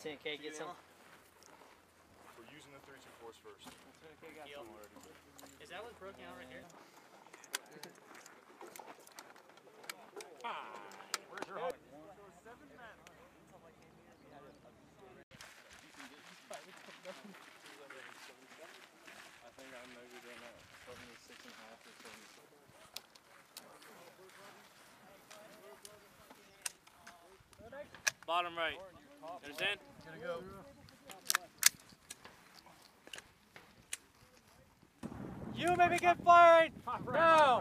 Lieutenant K, get some. We're using the 324s first. Lieutenant K got some already. Is that one broken out right here? Where's your heart? I think I measured in at 76.5 or 77. Bottom right. Understand? Gonna go. You may begin firing now!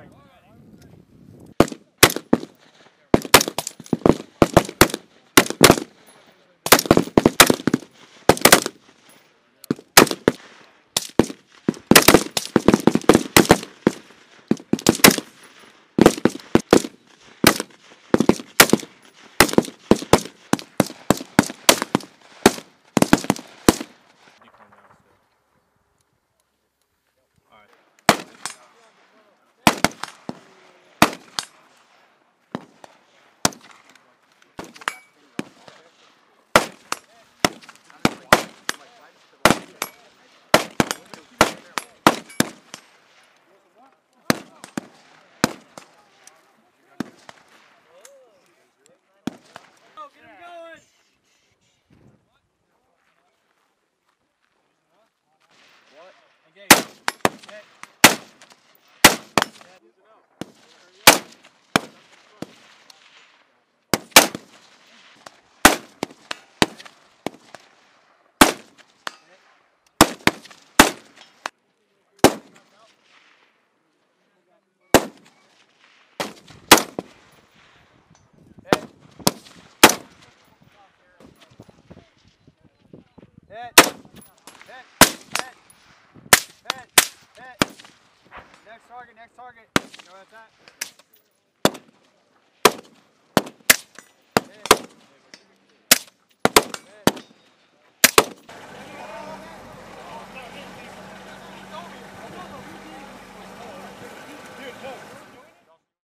Hit. Next target. You know where that's at?